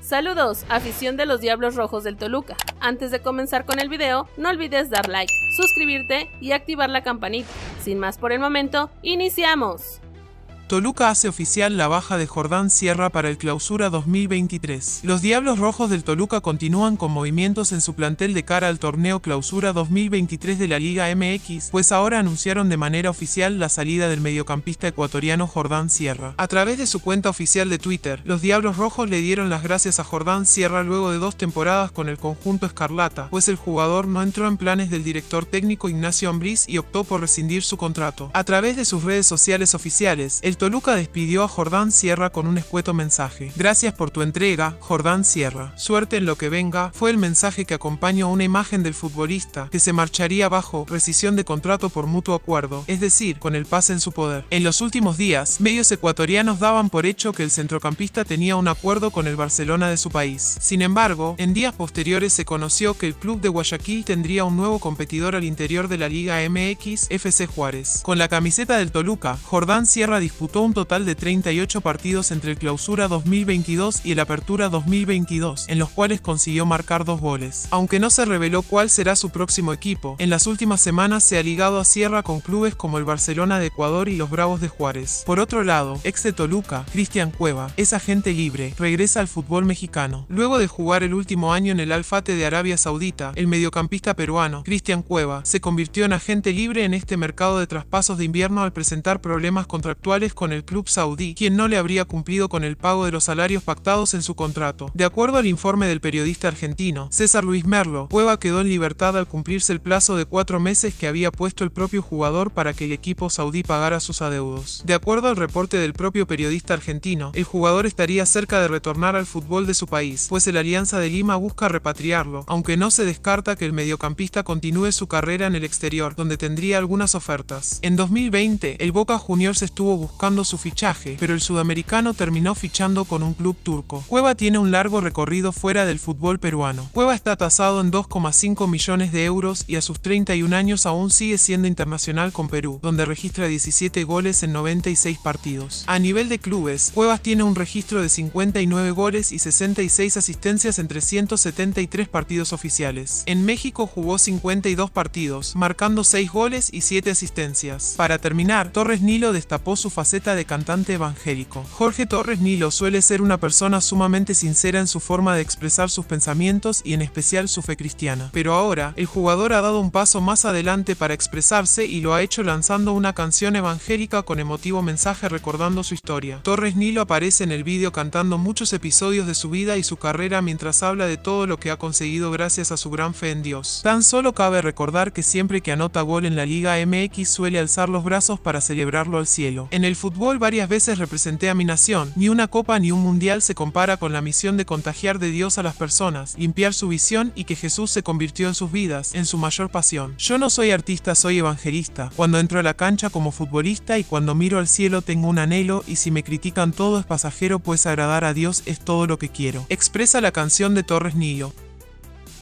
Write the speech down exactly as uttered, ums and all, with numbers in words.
Saludos, afición de los Diablos Rojos del Toluca. Antes de comenzar con el video, no olvides dar like, suscribirte y activar la campanita. Sin más por el momento, ¡iniciamos! Toluca hace oficial la baja de Jordán Sierra para el Clausura dos mil veintitrés. Los Diablos Rojos del Toluca continúan con movimientos en su plantel de cara al torneo Clausura dos mil veintitrés de la Liga M X, pues ahora anunciaron de manera oficial la salida del mediocampista ecuatoriano Jordán Sierra. A través de su cuenta oficial de Twitter, los Diablos Rojos le dieron las gracias a Jordán Sierra luego de dos temporadas con el conjunto escarlata, pues el jugador no entró en planes del director técnico Ignacio Ambriz y optó por rescindir su contrato. A través de sus redes sociales oficiales, el Toluca despidió a Jordán Sierra con un escueto mensaje. Gracias por tu entrega, Jordán Sierra. Suerte en lo que venga, fue el mensaje que acompañó a una imagen del futbolista, que se marcharía bajo rescisión de contrato por mutuo acuerdo, es decir, con el pase en su poder. En los últimos días, medios ecuatorianos daban por hecho que el centrocampista tenía un acuerdo con el Barcelona de su país. Sin embargo, en días posteriores se conoció que el club de Guayaquil tendría un nuevo competidor al interior de la Liga M X, F C Juárez. Con la camiseta del Toluca, Jordán Sierra disputó un total de treinta y ocho partidos entre el Clausura dos mil veintidós y el Apertura dos mil veintidós, en los cuales consiguió marcar dos goles. Aunque no se reveló cuál será su próximo equipo, en las últimas semanas se ha ligado a Sierra con clubes como el Barcelona de Ecuador y los Bravos de Juárez. Por otro lado, ex de Toluca, Cristian Cueva, es agente libre, regresa al fútbol mexicano. Luego de jugar el último año en el Al-Fateh de Arabia Saudita, el mediocampista peruano, Cristian Cueva, se convirtió en agente libre en este mercado de traspasos de invierno al presentar problemas contractuales con el club saudí, quien no le habría cumplido con el pago de los salarios pactados en su contrato. De acuerdo al informe del periodista argentino César Luis Merlo, Cueva quedó en libertad al cumplirse el plazo de cuatro meses que había puesto el propio jugador para que el equipo saudí pagara sus adeudos. De acuerdo al reporte del propio periodista argentino, el jugador estaría cerca de retornar al fútbol de su país, pues el Alianza de Lima busca repatriarlo, aunque no se descarta que el mediocampista continúe su carrera en el exterior, donde tendría algunas ofertas. En dos mil veinte, el Boca Juniors estuvo buscando su fichaje, pero el sudamericano terminó fichando con un club turco. Cueva tiene un largo recorrido fuera del fútbol peruano. Cueva está tasado en dos coma cinco millones de euros y a sus treinta y un años aún sigue siendo internacional con Perú, donde registra diecisiete goles en noventa y seis partidos. A nivel de clubes, Cuevas tiene un registro de cincuenta y nueve goles y sesenta y seis asistencias en trescientos setenta y tres partidos oficiales. En México jugó cincuenta y dos partidos, marcando seis goles y siete asistencias. Para terminar, Torres Nilo destapó su faceta de cantante evangélico. Jorge Torres Nilo suele ser una persona sumamente sincera en su forma de expresar sus pensamientos y en especial su fe cristiana. Pero ahora, el jugador ha dado un paso más adelante para expresarse y lo ha hecho lanzando una canción evangélica con emotivo mensaje recordando su historia. Torres Nilo aparece en el vídeo cantando muchos episodios de su vida y su carrera mientras habla de todo lo que ha conseguido gracias a su gran fe en Dios. Tan solo cabe recordar que siempre que anota gol en la Liga M X suele alzar los brazos para celebrarlo al cielo. En el fútbol varias veces representé a mi nación, ni una copa ni un mundial se compara con la misión de contagiar de Dios a las personas, limpiar su visión y que Jesús se convirtió en sus vidas, en su mayor pasión. Yo no soy artista, soy evangelista. Cuando entro a la cancha como futbolista y cuando miro al cielo tengo un anhelo y si me critican todo es pasajero pues agradar a Dios es todo lo que quiero. Expresa la canción de Torres Nilo.